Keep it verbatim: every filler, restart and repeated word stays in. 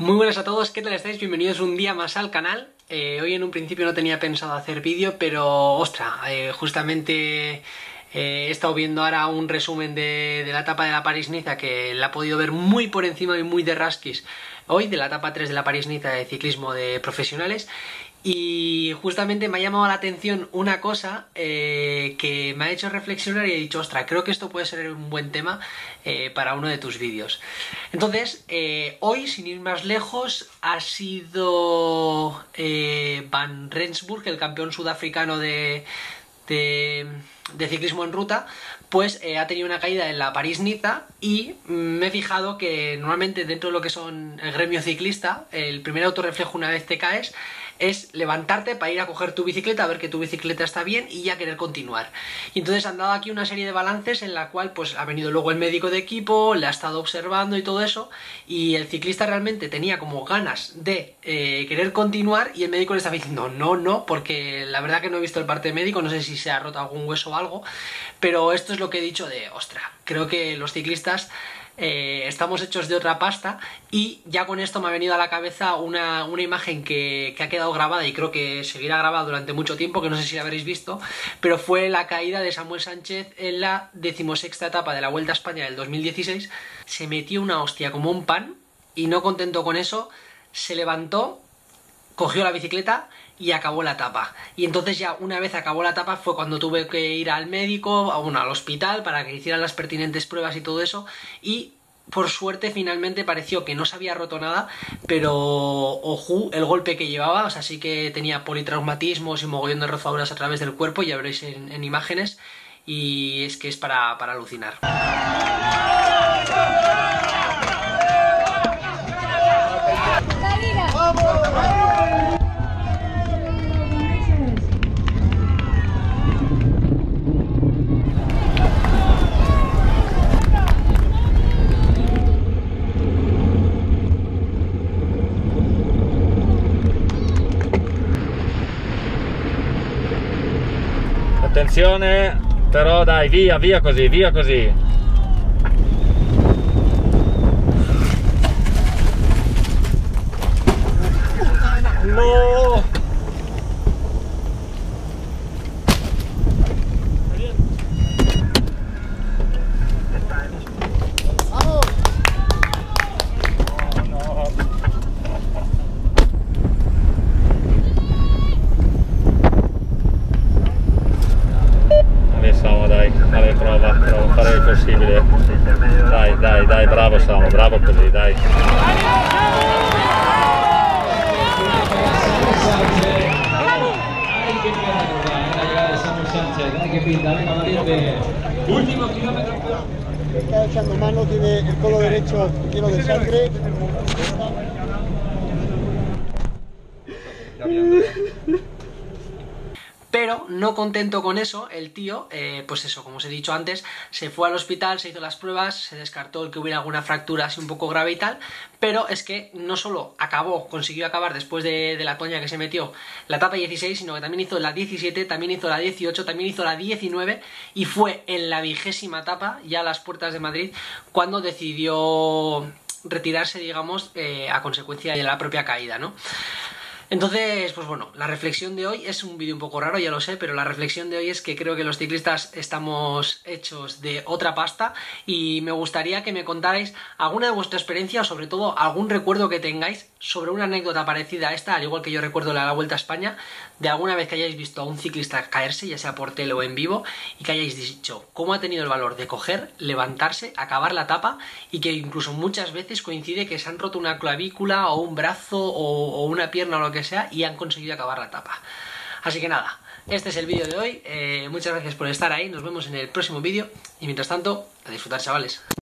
Muy buenas a todos, ¿qué tal estáis? Bienvenidos un día más al canal. Eh, hoy en un principio no tenía pensado hacer vídeo, pero ostra, eh, justamente eh, he estado viendo ahora un resumen de, de la etapa de la París-Niza que la he podido ver muy por encima y muy de rasquis hoy, de la etapa tres de la París-Niza de ciclismo de profesionales. Y justamente me ha llamado la atención una cosa eh, que me ha hecho reflexionar y he dicho, ostra, creo que esto puede ser un buen tema eh, para uno de tus vídeos. Entonces, eh, hoy, sin ir más lejos, ha sido eh, Van Rensburg, el campeón sudafricano de, de, de ciclismo en ruta, pues eh, ha tenido una caída en la París-Niza y me he fijado que normalmente dentro de lo que son el gremio ciclista, el primer autorreflejo una vez te caes es levantarte para ir a coger tu bicicleta, a ver que tu bicicleta está bien y ya querer continuar. Y entonces han dado aquí una serie de balances en la cual pues ha venido luego el médico de equipo, le ha estado observando y todo eso, y el ciclista realmente tenía como ganas de eh, querer continuar y el médico le estaba diciendo no, no, porque la verdad que no he visto el parte médico, no sé si se ha roto algún hueso o algo, pero esto es lo que he dicho de, ostra, creo que los ciclistas Eh, estamos hechos de otra pasta. Y ya con esto me ha venido a la cabeza una, una imagen que, que ha quedado grabada y creo que seguirá grabada durante mucho tiempo, que no sé si la habréis visto, pero fue la caída de Samuel Sánchez en la decimosexta etapa de la Vuelta a España del dos mil dieciséis. Se metió una hostia como un pan y no contento con eso, se levantó, cogió la bicicleta y acabó la etapa. Y entonces ya una vez acabó la etapa fue cuando tuve que ir al médico, a, bueno, al hospital, para que hicieran las pertinentes pruebas y todo eso, y por suerte finalmente pareció que no se había roto nada, pero ojú el golpe que llevaba, o sea, sí que tenía politraumatismos y mogollón de rozaduras a través del cuerpo, ya veréis en, en imágenes, y es que es para, para alucinar. Attenzione, però dai, via, via così, via così. No! Samu, dai, dai, prova, prova a fare il possibile. Dai, dai, dai, bravo Samu, bravo così, dai. Último kilómetro. Está echando mano, tiene el codo derecho lleno de sangre. Pero no contento con eso, el tío, eh, pues eso, como os he dicho antes, se fue al hospital, se hizo las pruebas, se descartó el que hubiera alguna fractura así un poco grave y tal, pero es que no solo acabó, consiguió acabar después de, de la toña que se metió la etapa dieciséis, sino que también hizo la diecisiete, también hizo la dieciocho, también hizo la diecinueve y fue en la vigésima etapa, ya a las puertas de Madrid, cuando decidió retirarse, digamos, eh, a consecuencia de la propia caída, ¿no? Entonces, pues bueno, la reflexión de hoy es un vídeo un poco raro, ya lo sé, pero la reflexión de hoy es que creo que los ciclistas estamos hechos de otra pasta y me gustaría que me contarais alguna de vuestra experiencia o sobre todo algún recuerdo que tengáis sobre una anécdota parecida a esta, al igual que yo recuerdo la de la Vuelta a España, de alguna vez que hayáis visto a un ciclista caerse, ya sea por tele o en vivo, y que hayáis dicho cómo ha tenido el valor de coger, levantarse, acabar la etapa y que incluso muchas veces coincide que se han roto una clavícula o un brazo o, o una pierna o lo que sea y han conseguido acabar la etapa. Así que nada, este es el vídeo de hoy, eh, muchas gracias por estar ahí, nos vemos en el próximo vídeo y mientras tanto, a disfrutar, chavales.